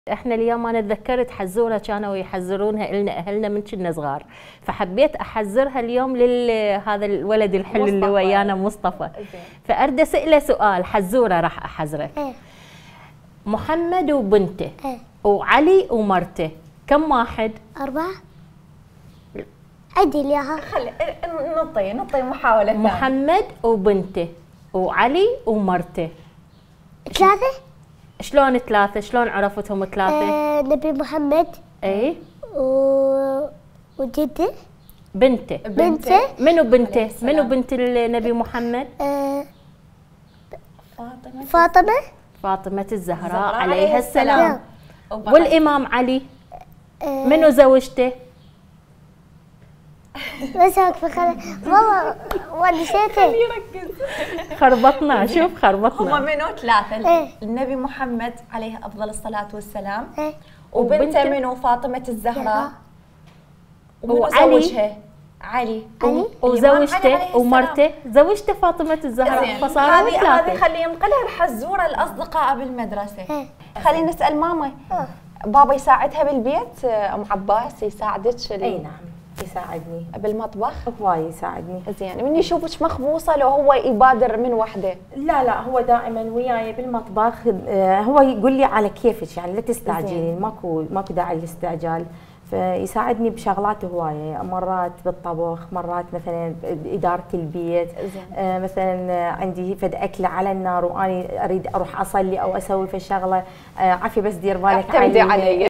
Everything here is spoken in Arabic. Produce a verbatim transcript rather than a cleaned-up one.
احنا اليوم انا تذكرت حزوره كانوا يحزرونها لنا اهلنا من كنا صغار، فحبيت احزرها اليوم لهذا الولد الحلو اللي ويانا مصطفى. فاريد اساله سؤال، حزوره راح احزره. ايه محمد وبنته ايه وعلي ومرته كم واحد؟ أربعة. عدي ليها. خلي نطي نطي محاولة ثانية. محمد وبنته وعلي ومرته. ثلاثة. شلون ثلاثة؟ شلون عرفتهم ثلاثة؟ آه نبي محمد. اي. و... وجده. بنته. بنته. منو بنته؟ منو بنت النبي محمد؟ آه فاطمة. فاطمة. فاطمة الزهراء الزهراء عليها السلام. وبعد. والإمام علي آه منو زوجته؟ بس واقفة خل... والله ونسيته. يركز. خربطنا، شوف هم خربطنا. منو ثلاثة؟ إيه. النبي محمد عليه أفضل الصلاة والسلام. ايه وبنته وبنته منو؟ فاطمة الزهراء. ومنو وعلي. زوجها؟ علي. علي. وزوجته ومرته، زوجته فاطمة الزهراء، زين. فصاروا هذه هذه ثلاثة. خلي ينقلها الحزورة الأصدقاء بالمدرسة. ايه خلينا نسأل ماما. بابا يساعدها بالبيت؟ أم عباس يساعدك؟ اي نعم يساعدني بالمطبخ؟ هواي يساعدني. زين، من يشوفك مخبوصة لو هو يبادر من وحده؟ لا لا هو دائما وياي بالمطبخ. آه، هو يقول لي على كيفك، يعني لا تستعجلين، ماكو ماكو داعي للاستعجال. فيساعدني بشغلات هوايه، مرات بالطبخ، مرات مثلا باداره البيت. آه مثلا عندي فد اكله على النار واني اريد اروح اصلي او اسوي في شغله، آه عافيه بس دير بالك اعتمدي علي.